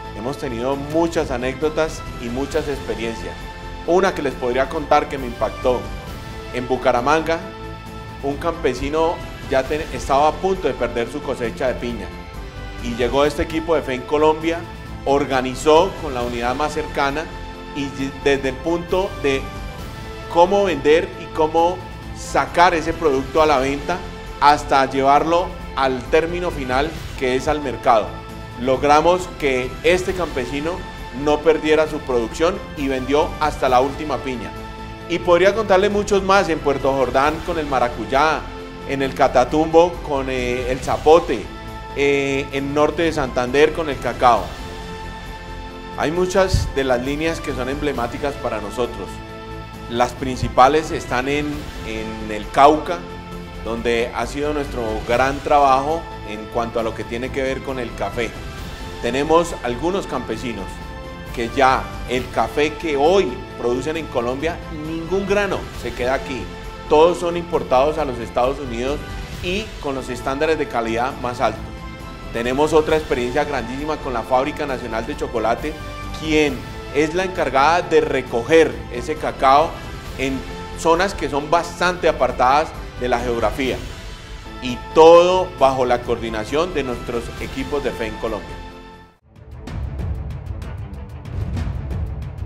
hemos tenido muchas anécdotas y muchas experiencias. Una que les podría contar que me impactó: en Bucaramanga, un campesino ya estaba a punto de perder su cosecha de piña y llegó este equipo de FEN Colombia, organizó con la unidad más cercana y desde el punto de cómo vender y cómo sacar ese producto a la venta hasta llevarlo al término final, que es al mercado. Logramos que este campesino no perdiera su producción y vendió hasta la última piña. Y podría contarle muchos más: en Puerto Jordán con el maracuyá, en el Catatumbo con el zapote, en norte de Santander con el cacao. Hay muchas de las líneas que son emblemáticas para nosotros. Las principales están en el Cauca, donde ha sido nuestro gran trabajo en cuanto a lo que tiene que ver con el café. Tenemos algunos campesinos que ya el café que hoy producen en Colombia, ningún grano se queda aquí. Todos son importados a los Estados Unidos y con los estándares de calidad más altos. Tenemos otra experiencia grandísima con la Fábrica Nacional de Chocolate, quien es la encargada de recoger ese cacao en zonas que son bastante apartadas de la geografía, y todo bajo la coordinación de nuestros equipos de FEN Colombia.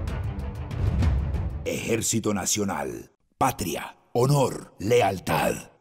Ejército Nacional, patria, honor, lealtad.